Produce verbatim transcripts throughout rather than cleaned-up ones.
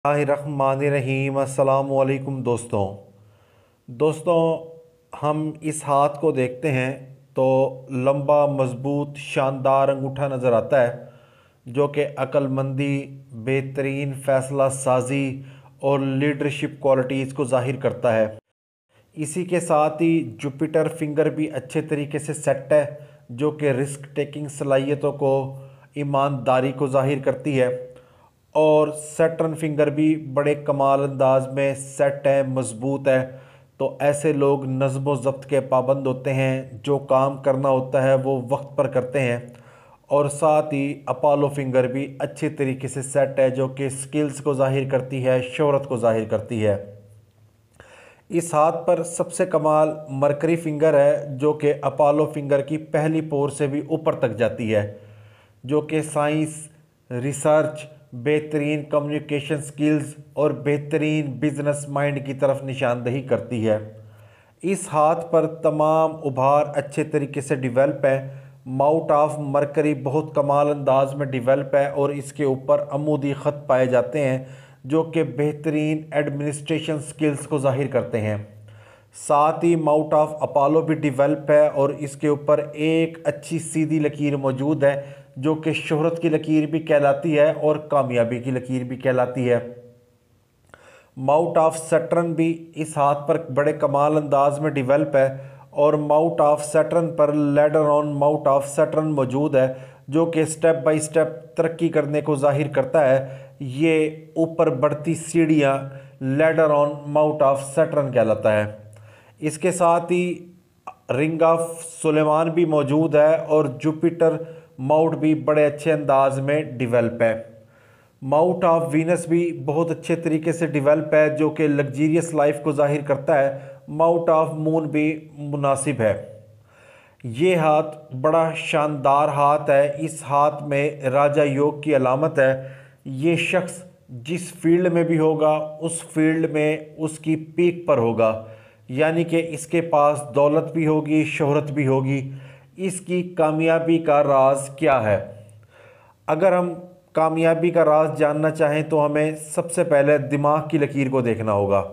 रहीम अस्सलामुअलैकुम दोस्तों दोस्तों हम इस हाथ को देखते हैं तो लंबा मज़बूत शानदार अंगूठा नज़र आता है जो कि अक्लमंदी, बेहतरीन फ़ैसला साजी और लीडरशिप क्वालिटीज़ को ज़ाहिर करता है। इसी के साथ ही जुपिटर फिंगर भी अच्छे तरीके से सेट है जो कि रिस्क टेकिंग सलाहियतों को, ईमानदारी को ज़ाहिर करती है। और सैटर्न फिंगर भी बड़े कमाल अंदाज में सेट है, मज़बूत है। तो ऐसे लोग नज़्म व ज़ब्त के पाबंद होते हैं, जो काम करना होता है वो वक्त पर करते हैं। और साथ ही अपोलो फिंगर भी अच्छे तरीके से सेट है जो कि स्किल्स को ज़ाहिर करती है, शोहरत को ज़ाहिर करती है। इस हाथ पर सबसे कमाल मरकरी फिंगर है जो कि अपोलो फिंगर की पहली पोर से भी ऊपर तक जाती है, जो कि साइंस, रिसर्च, बेहतरीन कम्युनिकेशन स्किल्स और बेहतरीन बिजनेस माइंड की तरफ निशानदही करती है। इस हाथ पर तमाम उभार अच्छे तरीके से डिवेल्प है। माउट ऑफ मरकरी बहुत कमाल अंदाज में डिवेल्प है और इसके ऊपर अमूदी ख़त पाए जाते हैं जो कि बेहतरीन एडमिनिस्ट्रेशन स्किल्स को ज़ाहिर करते हैं। साथ ही माउट ऑफ अपोलो भी डिवेल्प है और इसके ऊपर एक अच्छी सीधी लकीर मौजूद है जो कि शोहरत की लकीर भी कहलाती है और कामयाबी की लकीर भी कहलाती है। माउट ऑफ सैटर्न भी इस हाथ पर बड़े कमाल अंदाज में डिवेल्प है और माउट ऑफ सैटर्न पर ladder on mount of Saturn मौजूद है जो कि स्टेप बाय स्टेप तरक्की करने को जाहिर करता है। ये ऊपर बढ़ती सीढ़ियाँ ladder on mount of Saturn कहलाता है। इसके साथ ही रिंग ऑफ सुलेमान भी मौजूद है और जुपिटर माउट भी बड़े अच्छे अंदाज में डिवेल्प है। माउट ऑफ वीनस भी बहुत अच्छे तरीके से डिवेल्प है जो कि लग्जीरियस लाइफ को जाहिर करता है। माउट ऑफ मून भी मुनासिब है। ये हाथ बड़ा शानदार हाथ है। इस हाथ में राजा योग की अलामत है। ये शख्स जिस फील्ड में भी होगा उस फील्ड में उसकी पीक पर होगा, यानी कि इसके पास दौलत भी होगी, शोहरत भी होगी। इसकी कामयाबी का राज क्या है? अगर हम कामयाबी का राज जानना चाहें तो हमें सबसे पहले दिमाग की लकीर को देखना होगा।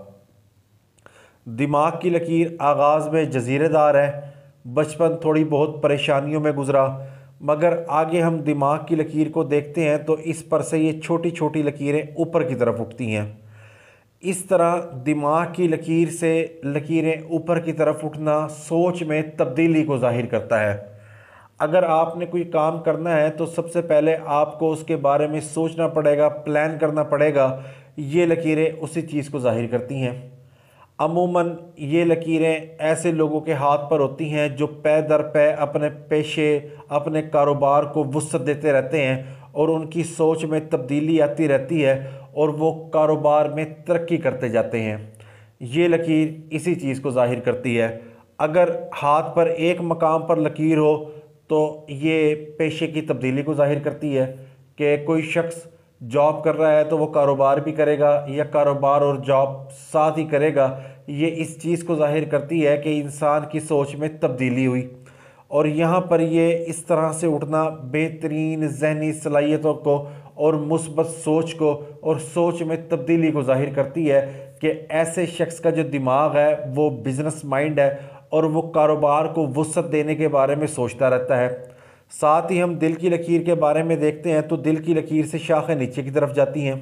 दिमाग की लकीर आगाज़ में जजीरेदार है। बचपन थोड़ी बहुत परेशानियों में गुजरा, मगर आगे हम दिमाग की लकीर को देखते हैं तो इस पर से ये छोटी छोटी लकीरें ऊपर की तरफ उठती हैं। इस तरह दिमाग की लकीर से लकीरें ऊपर की तरफ उठना सोच में तब्दीली को जाहिर करता है। अगर आपने कोई काम करना है तो सबसे पहले आपको उसके बारे में सोचना पड़ेगा, प्लान करना पड़ेगा। ये लकीरें उसी चीज़ को जाहिर करती हैं। अमूमन ये लकीरें ऐसे लोगों के हाथ पर होती हैं जो पै दर पै अपने पेशे, अपने कारोबार को वुसअत देते रहते हैं और उनकी सोच में तब्दीली आती रहती है और वो कारोबार में तरक्की करते जाते हैं। ये लकीर इसी चीज़ को जाहिर करती है। अगर हाथ पर एक मकाम पर लकीर हो तो ये पेशे की तब्दीली को जाहिर करती है कि कोई शख्स जॉब कर रहा है तो वो कारोबार भी करेगा या कारोबार और जॉब साथ ही करेगा। ये इस चीज़ को जाहिर करती है कि इंसान की सोच में तब्दीली हुई। और यहाँ पर ये इस तरह से उठना बेहतरीन जहनी सलाहियतों को और मुस्बत सोच को और सोच में तब्दीली को जाहिर करती है कि ऐसे शख्स का जो दिमाग है वो बिज़नेस माइंड है और वो कारोबार को वुसअत देने के बारे में सोचता रहता है। साथ ही हम दिल की लकीर के बारे में देखते हैं तो दिल की लकीर से शाखें नीचे की तरफ जाती हैं।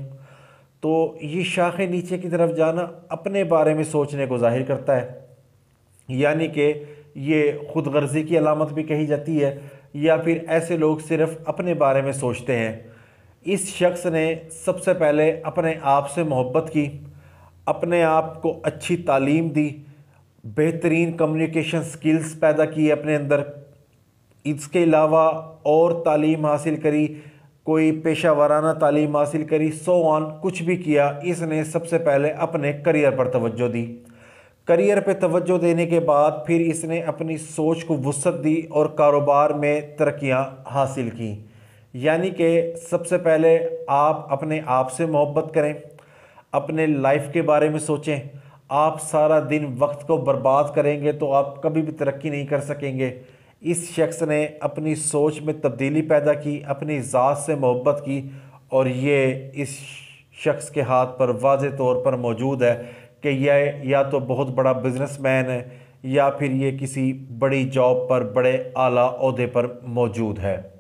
तो ये शाखें नीचे की तरफ जाना अपने बारे में सोचने को जाहिर करता है, यानी कि ये खुद गर्जी की अलामत भी कही जाती है या फिर ऐसे लोग सिर्फ अपने बारे में सोचते हैं। इस शख्स ने सबसे पहले अपने आप से मोहब्बत की, अपने आप को अच्छी तालीम दी, बेहतरीन कम्युनिकेशन स्किल्स पैदा की अपने अंदर। इसके अलावा और तालीम हासिल करी, कोई पेशा वाराना तालीम हासिल करी, सो ऑन कुछ भी किया। इसने सबसे पहले अपने करियर पर तवज्जो दी। करियर पे तवज्जो देने के बाद फिर इसने अपनी सोच को वुसअत दी और कारोबार में तरक्कियां हासिल की। यानी कि सबसे पहले आप अपने आप से मोहब्बत करें, अपने लाइफ के बारे में सोचें। आप सारा दिन वक्त को बर्बाद करेंगे तो आप कभी भी तरक्की नहीं कर सकेंगे। इस शख्स ने अपनी सोच में तब्दीली पैदा की, अपनी ज़ात से मोहब्बत की और ये इस शख्स के हाथ पर वाज़े तौर पर मौजूद है कि यह या तो बहुत बड़ा बिजनेसमैन है या फिर ये किसी बड़ी जॉब पर बड़े आला ओहदे पर मौजूद है।